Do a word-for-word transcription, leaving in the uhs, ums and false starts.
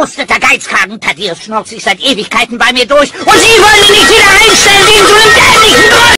verkrusteter Geizkragen. Thaddeus schnauzt sich seit Ewigkeiten bei mir durch und Sie wollen ihn nicht wieder ein...